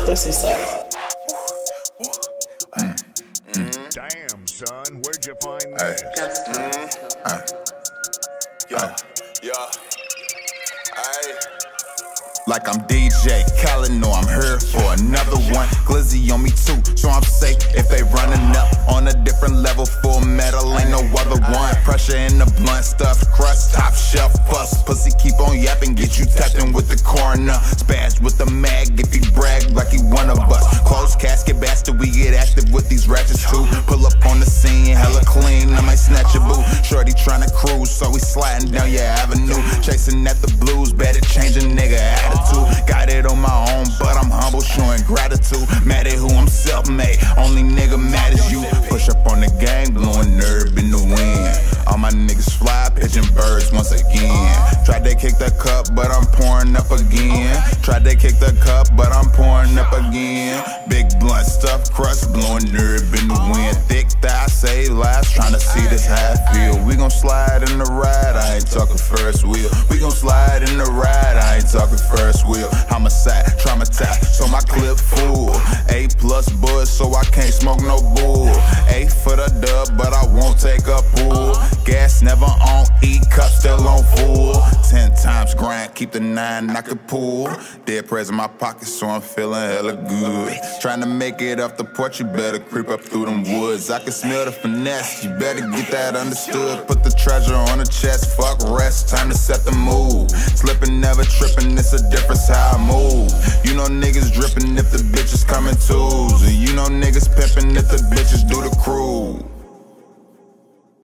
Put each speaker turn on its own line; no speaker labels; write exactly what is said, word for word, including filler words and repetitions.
pussy stuff.
Mm.
Mm. Damn, son, where'd you find this?
Mm. Uh. Yeah, yeah. Aye. Like I'm D J Khaled, know I'm here for another one. Glizzy on me too, so I'm safe if they running up on a different level. Full metal, ain't no other one. Pressure in the blunt, stuffed crust, top shelf fuss. Pussy keep on yapping, get you tapping with the coroner. Spaz with the mag if he brag like he one of us. Closed casket bastard, we get active with these ratchets too. Pull up on the scene, hella clean, I might snatch a boot. Shorty tryna cruise, so we sliding down your avenue. Chasing at the blues, better change a nigga attitude. Got it on my own, but I'm humble, showing gratitude. Mad at who I'm self-made, only nigga mad as you. Push up on the gang, blowing herb in the wind. All my niggas fly, pitching birds once again. Tried to kick the cup, but I'm pouring up again. Tried to kick the cup, but I'm pouring up again. Big blunt, stuffed crust, blowing herb in the wind. Thick thigh, say lies, trying to see this how I feel. We gon' slide in the ride, I ain't talking first wheel. We gon' slide in the ride, I ain't talking first wheel. Homicide, traumatized, so my clip full. A plus buzz, so I can't smoke no bull. A for the dub, but I won't take a pull. Gas never on, E cup still on full. Ten times grind, keep the nine, I could pull. Dead prez in my pocket, so I'm feeling hella good. Trying to make it off the porch, you better creep up through them woods. I can smell the finesse, you better get that understood. Put the treasure on the chest, fuck rest, time to set the mood. Slipping, never tripping, it's a difference how I move. You know niggas dripping if the bitches coming twos. And you know niggas pimping if the bitches do the cruise.